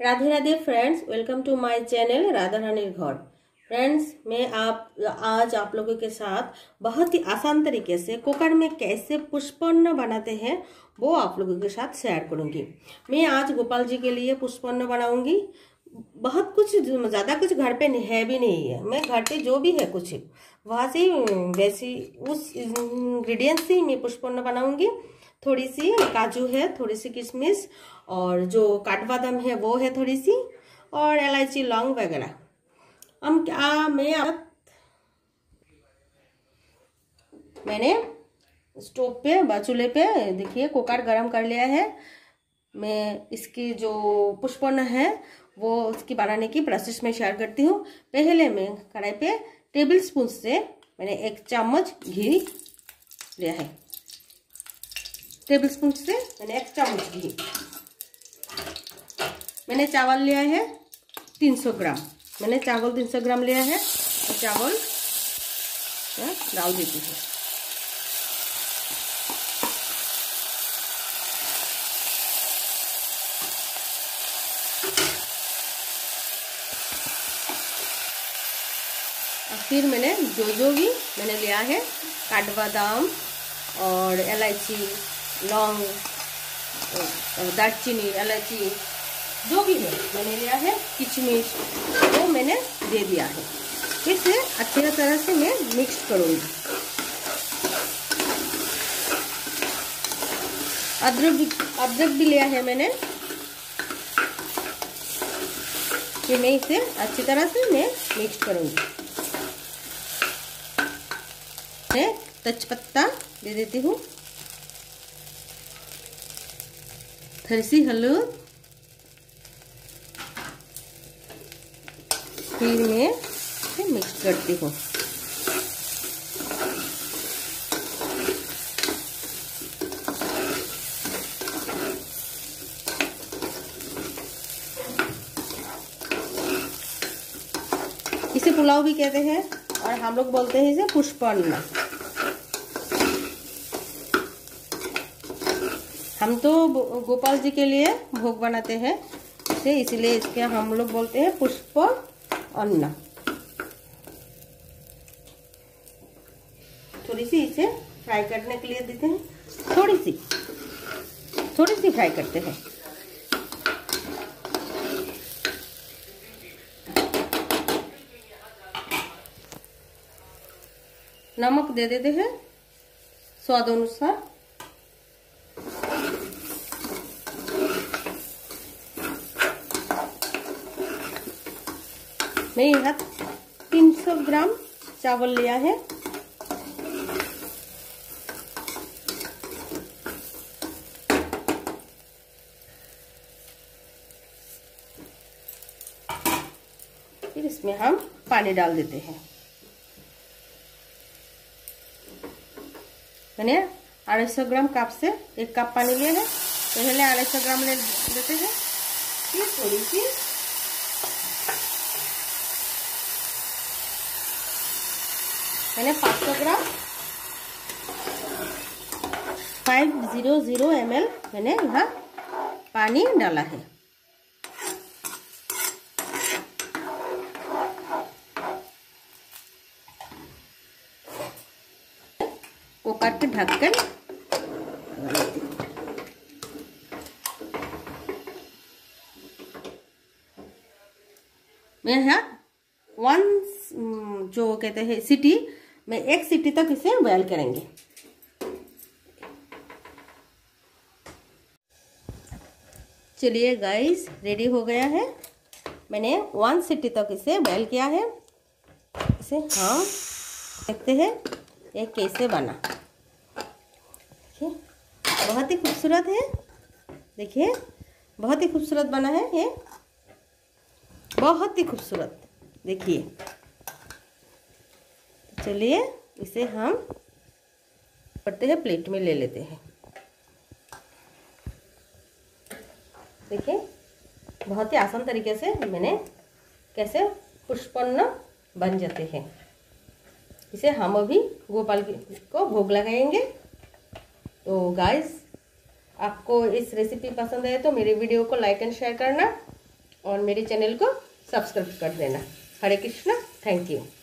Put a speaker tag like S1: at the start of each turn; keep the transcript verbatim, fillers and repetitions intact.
S1: Radhe Radhe friends, welcome to my channel Radha रानीर घर। Friends, मैं आप आज आप लोगों के साथ बहुत ही आसान तरीके से कुकर में कैसे पुष्पन्न बनाते हैं वो आप लोगों के साथ शेयर करूंगी। मैं आज गोपाल जी के लिए पुष्पन्न बनाऊंगी। बहुत कुछ ज़्यादा कुछ घर पे है भी नहीं है, मैं घर पे जो भी है कुछ वहाँ से वैसी उस इंग्रेडिएंट से मैं पुष्पन्न बनाऊंगी। थोड़ी सी काजू है, थोड़ी सी किशमिश और जो काठबादाम है वो है थोड़ी सी, और इलायची लौंग वगैरह। हम क्या मैं अब मैंने स्टोव पे चूल्हे पे देखिए कुकर गरम कर लिया है। मैं इसकी जो पुष्पन्न है वो उसकी बनाने की प्रोसेस में शेयर करती हूँ। पहले मैं कढ़ाई पे टेबल स्पून से मैंने एक चम्मच घी लिया है। टेबल स्पून से मैंने एक चम्मच घी। मैंने चावल लिया है तीन सौ ग्राम। मैंने चावल तीन सौ ग्राम लिया है। चावल डाल देती हूँ। फिर मैंने जो जो भी मैंने लिया है काठबादाम और इलायची लौंग दालचीनी इलायची जो भी है मैंने लिया है, किशमिश वो मैंने दे दिया है। फिर से अच्छी तरह से मैं मिक्स करूँगी। अदरक अदरक भी लिया है मैंने। फिर मैं इसे अच्छी तरह से मैं मिक्स करूँगी। मैं तेजपत्ता दे देती हूँ, थोड़ी सी हल्दी, फिर मैं इसे मिक्स करती हूँ। इसे पुलाव भी कहते हैं और हम लोग बोलते हैं इसे पुष्पन्न। हम तो गोपाल जी के लिए भोग बनाते हैं इसे, इसलिए इसके हम लोग बोलते हैं पुष्प अन्न। थोड़ी सी इसे फ्राई करने के लिए देते हैं, थोड़ी सी थोड़ी सी फ्राई करते हैं। नमक दे देते हैं स्वाद अनुसार। मैं यहाँ तीन सौ ग्राम चावल लिया है। फिर इसमें हम पानी डाल देते हैं। मैंने अढ़ाई सौ ग्राम कप से एक कप पानी लिया है। पहले अढ़ाई सौ ग्राम ले देते हैं। फिर थोड़ी सी मैंने पाँच सौ gram five zero zero M L मैंने यहाँ पानी डाला है। कुकर के ढक्कन मैं यहाँ वन जो कहते हैं सीटी में एक सीटी तक इसे बॉयल करेंगे। चलिए गाइस, रेडी हो गया है। मैंने वन सीटी तक इसे बॉयल किया है। इसे हम देखते हैं ये कैसे बना। देखिए बहुत ही खूबसूरत है। देखिए बहुत ही खूबसूरत बना है ये, बहुत ही खूबसूरत। देखिए, चलिए इसे हम करते हैं, प्लेट में ले लेते हैं। देखिए बहुत ही आसान तरीके से मैंने कैसे पुष्पन्न बन जाते हैं। इसे हम अभी गोपाल को भोग लगाएंगे। तो गाइस, आपको इस रेसिपी पसंद है तो मेरे वीडियो को लाइक एंड शेयर करना और मेरे चैनल को सब्सक्राइब कर देना। Hare Krishna, thank you.